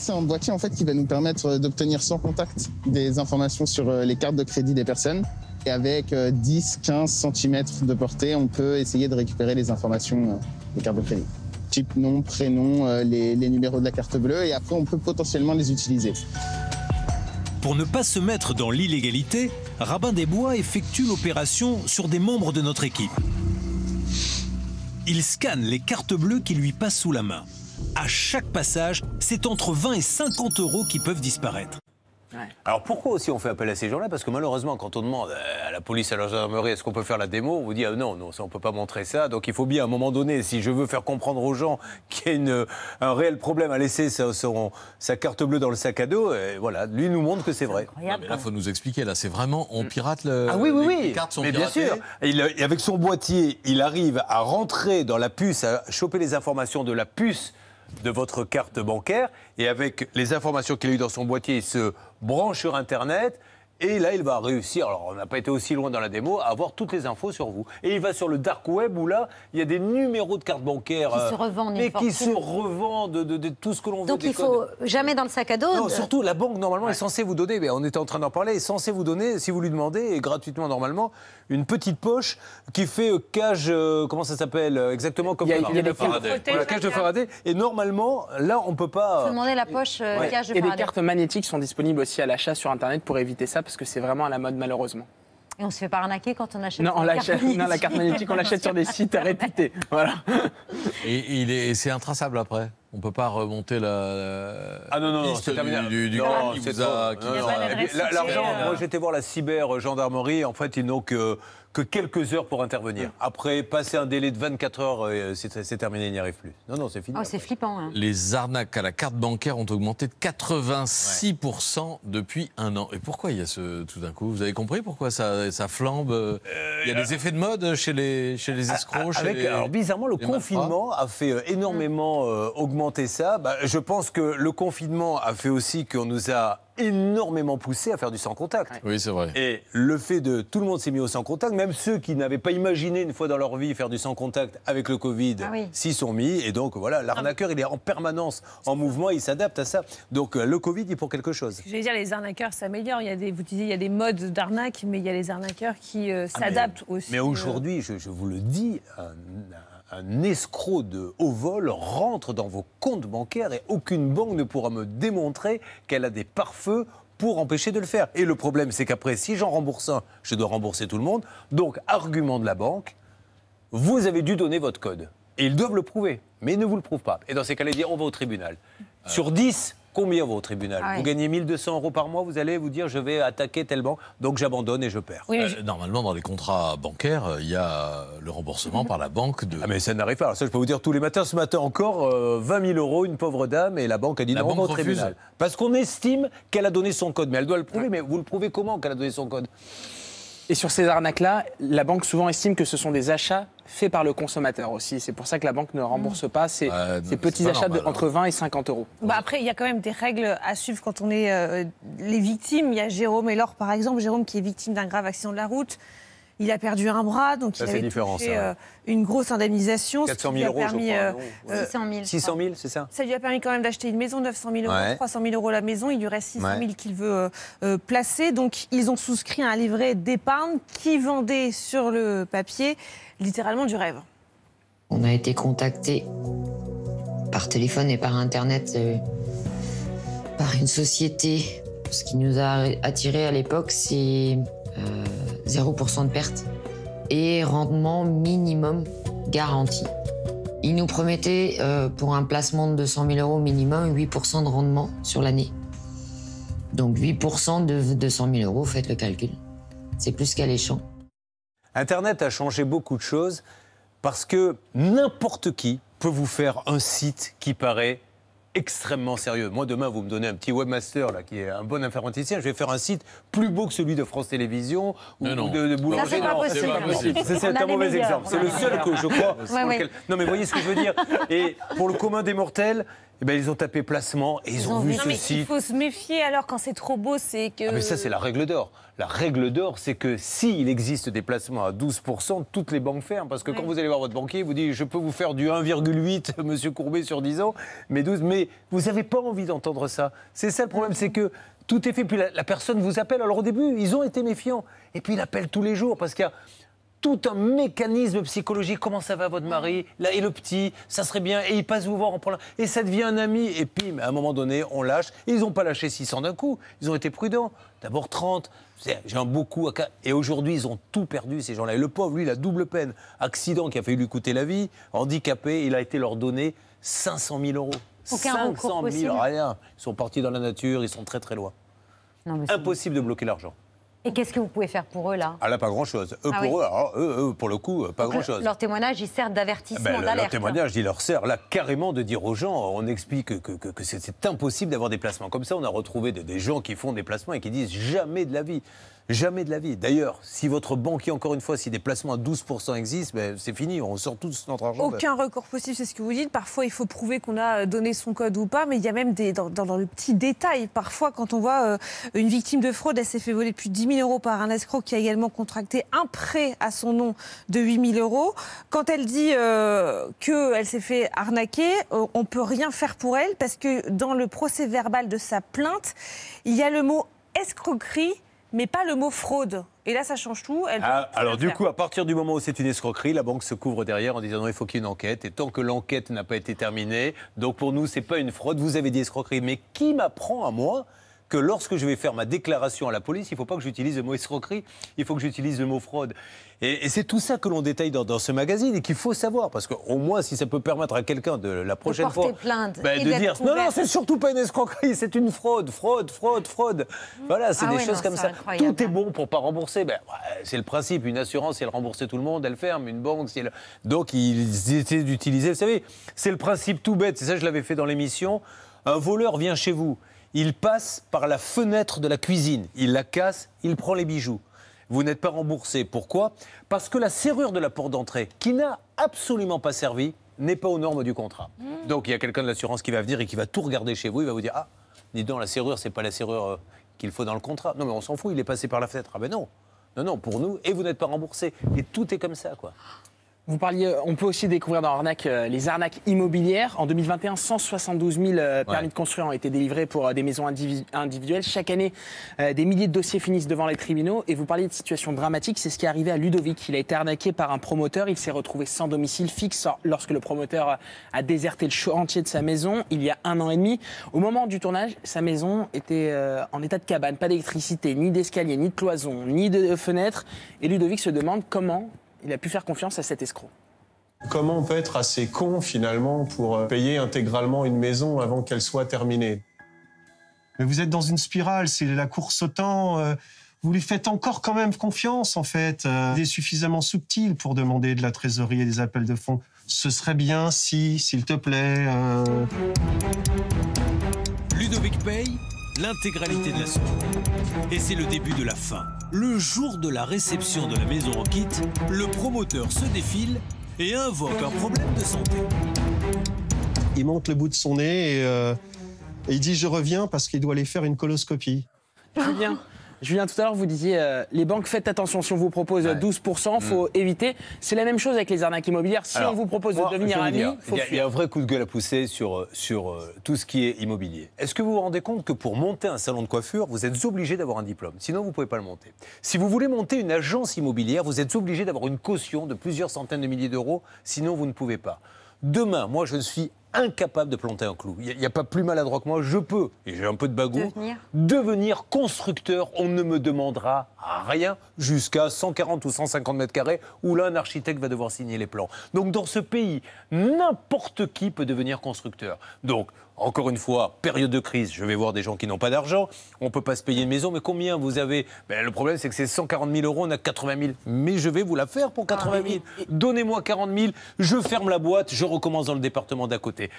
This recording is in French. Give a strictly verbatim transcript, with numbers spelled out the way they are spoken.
C'est un boîtier en fait qui va nous permettre d'obtenir sans contact des informations sur les cartes de crédit des personnes. Et avec dix à quinze centimètres de portée, on peut essayer de récupérer les informations des cartes de crédit. Type, nom, prénom, les, les numéros de la carte bleue, et après on peut potentiellement les utiliser. Pour ne pas se mettre dans l'illégalité, Rabin des Bois effectue l'opération sur des membres de notre équipe. Il scanne les cartes bleues qui lui passent sous la main. À chaque passage, c'est entre vingt et cinquante euros qui peuvent disparaître. Ouais. Alors pourquoi aussi on fait appel à ces gens-là? Parce que malheureusement, quand on demande à la police, à la gendarmerie, est-ce qu'on peut faire la démo, on vous dit ah non, non, ça on peut pas montrer ça. Donc il faut bien à un moment donné, si je veux faire comprendre aux gens qu'il y a une, un réel problème à laisser sa, son, sa carte bleue dans le sac à dos, et voilà, lui nous montre que c'est vrai. Non, mais là, il faut nous expliquer. Là, c'est vraiment, on pirate le. Ah oui, oui, oui. Les, les cartes sont mais piratées. bien sûr. Il, avec son boîtier, il arrive à rentrer dans la puce, à choper les informations de la puce de votre carte bancaire, et avec les informations qu'il a eues dans son boîtier, il se branche sur Internet, et là, il va réussir, alors on n'a pas été aussi loin dans la démo, à avoir toutes les infos sur vous. Et il va sur le dark web, où là, il y a des numéros de cartes bancaires... Qui euh, se revendent. Mais qui se revendent de, de, de tout ce que l'on veut. Donc il ne faut jamais dans le sac à dos. Non, de... surtout, la banque, normalement, ouais. est censée vous donner, mais on était en train d'en parler, est censée vous donner, si vous lui demandez, et gratuitement, normalement, une petite poche qui fait euh, cage, euh, comment ça s'appelle exactement comme il y a, il y a des Faraday. Voilà, cage de Faraday. Et normalement, là, on ne peut pas... Euh... demander la poche euh, ouais. cage de Et Faraday. des cartes magnétiques sont disponibles aussi à l'achat sur Internet pour éviter ça, parce que c'est vraiment à la mode, malheureusement. Et on se fait pas arnaquer quand on achète non, on la carte magnétique. Non, la carte magnétique, on l'achète sur des sites réputés. Voilà. Et, il est, c'est intraçable après. On ne peut pas remonter la, la ah non, non, non c'est terminé. Du, du non, qui c'est vous a, qui non, non, l'argent, euh... moi j'étais voir la cyber-gendarmerie, en fait ils n'ont que, que quelques heures pour intervenir. Après, passer un délai de vingt-quatre heures, c'est, c'est terminé, il n'y arrive plus. Non, non, c'est fini. Oh, c'est flippant. Hein. Les arnaques à la carte bancaire ont augmenté de quatre-vingt-six pour cent ouais. depuis un an. Et pourquoi il y a ce, tout d'un coup, vous avez compris pourquoi ça, ça flambe euh, Il y a des effets de mode chez les, chez les escrocs, avec, chez les, alors bizarrement, le confinement malfrats. a fait énormément euh, augmenter ça. Bah, je pense que le confinement a fait aussi qu'on nous a énormément poussé à faire du sans contact. Oui, c'est vrai. Et le fait de tout le monde s'est mis au sans contact, même ceux qui n'avaient pas imaginé une fois dans leur vie faire du sans contact avec le Covid, ah oui. s'y sont mis. Et donc voilà, l'arnaqueur, il est en permanence en mouvement, il s'adapte à ça. Donc le Covid, il est pour quelque chose. Je vais dire, les arnaqueurs s'améliorent. Il y a des, vous disiez, il y a des modes d'arnaque, mais il y a les arnaqueurs qui euh, s'adaptent ah mais, aussi. Mais aujourd'hui, euh... je, je vous le dis, un, un escroc de haut vol rentre dans vos comptes bancaires et aucune banque ne pourra me démontrer qu'elle a des pare-feux pour empêcher de le faire. Et le problème, c'est qu'après, si j'en rembourse un, je dois rembourser tout le monde. Donc, argument de la banque, vous avez dû donner votre code. Et ils doivent le prouver, mais ils ne vous le prouvent pas. Et dans ces cas-là, ils disent, on va au tribunal. Euh... Sur dix, combien va au tribunal? ah oui. Vous gagnez mille deux cents euros par mois, vous allez vous dire, je vais attaquer telle banque, donc j'abandonne et je perds. Oui, je... euh, normalement, dans les contrats bancaires, il y a le remboursement mmh. par la banque de... Ah mais ça n'arrive pas. Alors ça, je peux vous dire, tous les matins, ce matin encore, euh, vingt mille euros, une pauvre dame, et la banque a dit la non, on va au tribunal. Parce qu'on estime qu'elle a donné son code. Mais elle doit le prouver. Ouais. Mais vous le prouvez comment qu'elle a donné son code? Et sur ces arnaques-là, la banque souvent estime que ce sont des achats faits par le consommateur aussi. C'est pour ça que la banque ne rembourse pas ces, euh, ces petits achats normal, de, entre vingt et cinquante euros. Bah après, il y a quand même des règles à suivre quand on est euh, les victimes. Il y a Jérôme Elor, par exemple. Jérôme qui est victime d'un grave accident de la route. Il a perdu un bras, donc ça, il avait touché euh, une grosse indemnisation. quatre cent mille euros, permis, je crois. Euh, euh, six cent mille. six cent mille, c'est ça? Ça lui a permis quand même d'acheter une maison, neuf cent mille euros, ouais. trois cent mille euros la maison. Il lui reste six cent mille ouais. qu'il veut euh, euh, placer. Donc, ils ont souscrit un livret d'épargne qui vendait sur le papier littéralement du rêve. On a été contactés par téléphone et par Internet euh, par une société. Ce qui nous a attirés à l'époque, c'est... Euh, zéro pour cent de perte et rendement minimum garanti. Ils nous promettaient euh, pour un placement de deux cent mille euros minimum huit pour cent de rendement sur l'année. Donc huit pour cent de deux cent mille euros, faites le calcul. C'est plus qu'alléchant. Internet a changé beaucoup de choses parce que n'importe qui peut vous faire un site qui paraît extrêmement sérieux. Moi, demain, vous me donnez un petit webmaster là, qui est un bon informaticien, je vais faire un site plus beau que celui de France Télévisions ou, ou de, de Boulanger. Ça, c'est pas possible. C'est, pas possible. c'est, c'est un mauvais exemple. C'est le seul que je crois. Ouais, ouais. Lequel... Non, mais voyez ce que je veux dire. Et pour le commun des mortels, Eh ben, ils ont tapé placement et ils, ils ont, ont vu non, ceci. Mais il faut se méfier alors quand c'est trop beau, c'est que... Ah, mais ça, c'est la règle d'or. La règle d'or, c'est que s'il existe des placements à douze pour cent, toutes les banques ferment. Parce que oui. quand vous allez voir votre banquier, il vous dit « je peux vous faire du un virgule huit, monsieur Courbet, sur dix ans, mais douze... » Mais vous n'avez pas envie d'entendre ça. C'est ça le problème, c'est que tout est fait. Puis la, la personne vous appelle. Alors au début, ils ont été méfiants. Et puis il appelle tous les jours parce qu'il y a tout un mécanisme psychologique. Comment ça va votre mari? Là, et le petit, ça serait bien. Et il passe vous voir en parlant. Et ça devient un ami. Et puis, à un moment donné, on lâche. Et ils n'ont pas lâché six cents d'un coup. Ils ont été prudents. D'abord trente. J'ai un beau coup. Et aujourd'hui, ils ont tout perdu, ces gens-là. Et le pauvre, lui, il a double peine. Accident qui a failli lui coûter la vie. Handicapé, il a été leur donné cinq cent mille euros. Aucun recours possible. Rien. Ils sont partis dans la nature. Ils sont très, très loin. Non, mais impossible de bloquer l'argent. Et qu'est-ce que vous pouvez faire pour eux, là? Ah là, pas grand-chose. Eux, ah, pour oui. eux, alors, eux, eux, pour le coup, pas Donc, grand-chose. Leur témoignage, il sert d'avertissement, ben, d'alerte. Leur témoignage, il leur sert, là, carrément de dire aux gens, on explique que, que, que, que c'est impossible d'avoir des placements. Comme ça, on a retrouvé des, des gens qui font des placements et qui disent jamais de la vie. Jamais de la vie. D'ailleurs, si votre banquier, encore une fois, si des placements à douze pour cent existent, ben, c'est fini, on sort tous notre argent. Aucun ben... recours possible, c'est ce que vous dites. Parfois, il faut prouver qu'on a donné son code ou pas, mais il y a même des, dans, dans, dans le petit détail. Parfois, quand on voit euh, une victime de fraude, elle s'est fait voler plus de dix mille euros par un escroc qui a également contracté un prêt à son nom de huit mille euros. Quand elle dit euh, qu'elle s'est fait arnaquer, euh, on ne peut rien faire pour elle parce que dans le procès verbal de sa plainte, il y a le mot escroquerie, mais pas le mot fraude. Et là, ça change tout. Elle ah, alors du faire. coup, à partir du moment où c'est une escroquerie, la banque se couvre derrière en disant non, il faut qu'il y ait une enquête. Et tant que l'enquête n'a pas été terminée, donc pour nous, c'est pas une fraude. Vous avez dit escroquerie. Mais qui m'apprend à moi que lorsque je vais faire ma déclaration à la police, il ne faut pas que j'utilise le mot escroquerie, il faut que j'utilise le mot fraude. Et, et c'est tout ça que l'on détaille dans, dans ce magazine et qu'il faut savoir. Parce qu'au moins, si ça peut permettre à quelqu'un de la prochaine de fois plainte bah, de dire non, non, c'est surtout pas une escroquerie, c'est une fraude, fraude, fraude, fraude. Voilà, c'est ah des ouais, choses non, comme ça. Incroyable. Tout est bon pour ne pas rembourser. Ben, ouais, c'est le principe. Une assurance, si elle rembourse tout le monde, elle ferme. Une banque, si elle... Donc, ils essaient d'utiliser. Vous savez, c'est le principe tout bête. C'est ça, je l'avais fait dans l'émission. Un voleur vient chez vous. Il passe par la fenêtre de la cuisine, il la casse, il prend les bijoux. Vous n'êtes pas remboursé. Pourquoi? Parce que la serrure de la porte d'entrée, qui n'a absolument pas servi, n'est pas aux normes du contrat. Mmh. Donc il y a quelqu'un de l'assurance qui va venir et qui va tout regarder chez vous, il va vous dire « Ah, dis donc, la serrure, c'est pas la serrure euh, qu'il faut dans le contrat. Non mais on s'en fout, il est passé par la fenêtre. » Ah ben non, non, non, pour nous, et vous n'êtes pas remboursé. Et tout est comme ça, quoi. Vous parliez, on peut aussi découvrir dans Arnaque euh, les arnaques immobilières. En deux mille vingt et un, cent soixante-douze mille euh, permis ouais. de construire ont été délivrés pour euh, des maisons individu- individuelles. Chaque année, euh, des milliers de dossiers finissent devant les tribunaux. Et vous parliez de situations dramatiques, c'est ce qui est arrivé à Ludovic. Il a été arnaqué par un promoteur. Il s'est retrouvé sans domicile fixe lorsque le promoteur a déserté le chantier de sa maison il y a un an et demi. Au moment du tournage, sa maison était euh, en état de cabane. Pas d'électricité, ni d'escalier, ni de cloison, ni de fenêtre. Et Ludovic se demande comment il a pu faire confiance à cet escroc. Comment on peut être assez con, finalement, pour payer intégralement une maison avant qu'elle soit terminée? Mais vous êtes dans une spirale, c'est la course au temps. Euh, vous lui faites encore quand même confiance, en fait. Euh, il est suffisamment subtil pour demander de la trésorerie et des appels de fonds. Ce serait bien si, s'il te plaît... Euh... Ludovic paye l'intégralité de la somme. Et c'est le début de la fin. Le jour de la réception de la maison en kit, le promoteur se défile et invoque un problème de santé. Il monte le bout de son nez et, euh, et il dit « je reviens » parce qu'il doit aller faire une coloscopie. Julien, Julien, tout à l'heure, vous disiez euh, les banques, faites attention, si on vous propose ouais. douze pour cent, il faut mmh. éviter. C'est la même chose avec les arnaques immobilières. Si Alors, on vous propose moi, de devenir ami, il faut Il y, y a un vrai coup de gueule à pousser sur, sur euh, tout ce qui est immobilier. Est-ce que vous vous rendez compte que pour monter un salon de coiffure, vous êtes obligé d'avoir un diplôme? Sinon, vous ne pouvez pas le monter. Si vous voulez monter une agence immobilière, vous êtes obligé d'avoir une caution de plusieurs centaines de milliers d'euros. Sinon, vous ne pouvez pas. Demain, moi, je suis incapable de planter un clou. Il n'y a, a pas plus maladroit que moi. Je peux, et j'ai un peu de bagout, devenir. devenir constructeur. On ne me demandera rien jusqu'à cent quarante ou cent cinquante mètres carrés où là, un architecte va devoir signer les plans. Donc, dans ce pays, n'importe qui peut devenir constructeur. Donc, encore une fois, période de crise, je vais voir des gens qui n'ont pas d'argent. On ne peut pas se payer une maison, mais combien vous avez? Ben, le problème, c'est que c'est cent quarante mille euros, on a quatre-vingt mille. Mais je vais vous la faire pour quatre-vingt mille. Donnez-moi quarante mille, je ferme la boîte, je recommence dans le département d'à côté.